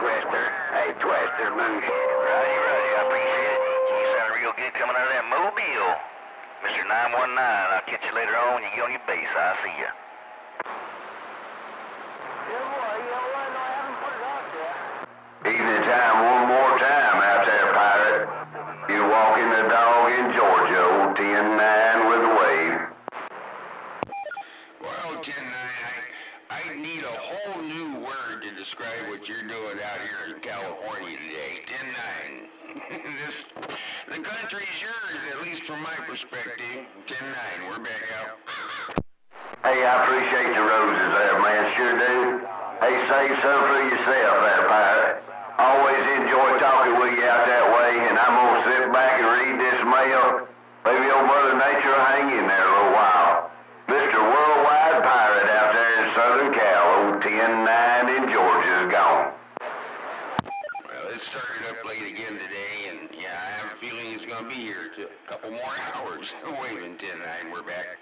Twister. Hey, Twister, move. Righty, I appreciate it. You sound real good coming out of that mobile. Mr. 919, I'll catch you later on. You get on your base. I'll see you. Evening time, one more time out there, pirate. You walking the dog in Georgia, old 10-9 with a wave. Well, 10-9, I need a whole new word to describe what you're doing out here in California today. 10-9. The country's yours, at least from my perspective. 10-9, we're back out. Hey, I appreciate the roses there, man, sure do. Hey, save some for yourself there, pirate. Always enjoy talking with you out that way, and I'm gonna sit back and read this mail. Maybe old Mother Nature will hang in there a little while. Mr. Worldwide Pirate out there in Southern Cal, old 10-9 in Georgia's gone. Well, it started up late again today, and yeah, I have a feeling it's gonna be here a couple more hours. Waving 10-9, we're back.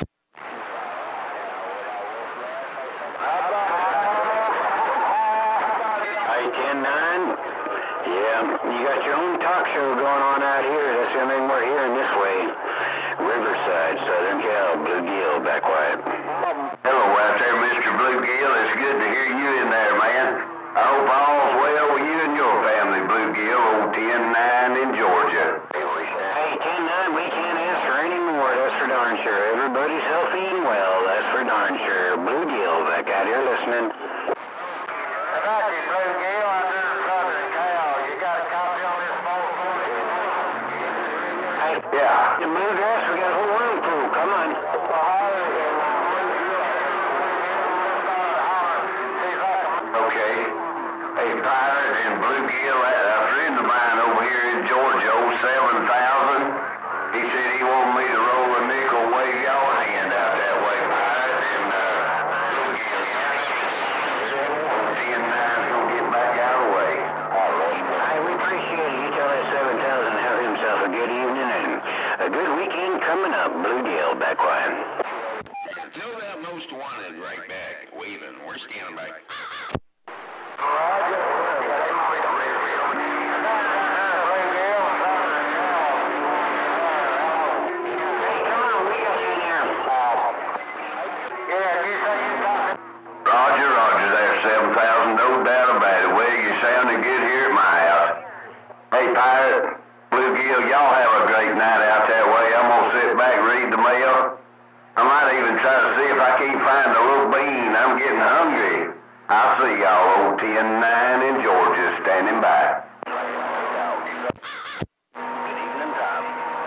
Hey, 10-9? Yeah, you got your own talk show going on out here. That's the only thing we're hearing this way. Riverside, Southern Cal, BlueGill, back quiet. Hello out there, Mr. BlueGill. It's good to hear you in there, man. I hope all's well with you and your family, BlueGill, old 10-9 in Georgia. Hey, 10-9, we can't answer anymore, that's for darn sure. Everybody's healthy and well, that's for darn sure. BlueGill, back out here listening. Thank you, BlueGill, out there in Southern Cal. You got a copy on this MostWanted? Hey, yeah. The bluegrass, we got a whole room full, come on. Okay. Hey, Pirate and BlueGill, a friend of mine over here in Georgia, old 7,000, he said he wanted me to roll a nickel, wave y'all hand out that way, Pirate, and BlueGill. 10-9's gonna get back out of the way. Hey, we appreciate it. You tell that 7,000 have himself a good evening and a good weekend coming up. BlueGill, back quiet. Tell that MostWanted right back, waving. We're standing by. Roger there, 7,000, no doubt about it. Well, you sounding good here at my house. Hey, Pirate, BlueGill, y'all have a great night out that way. I'm gonna sit back and read the mail. I might even try to see if I can't find a little bean. I'm getting hungry. I'll see y'all, old 10-9 in Georgia, standing by. Good evening, Tom.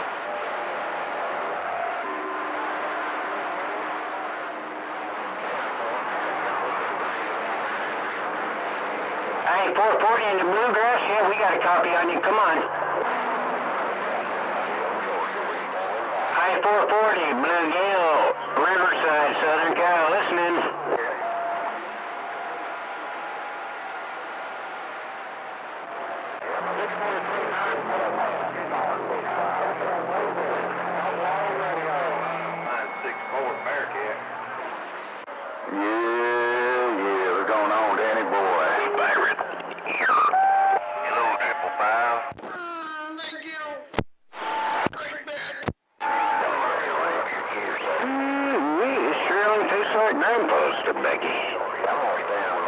Hey, 440 in the bluegrass, yeah, we got a copy on you, come on. Hey, 440, BlueGill, Riverside, Southern Cal, listening. Yeah, what's going on, Danny boy? Pirate. Hello, 555. Thank you. Right back. It sure only tastes like grandpa's to Becky.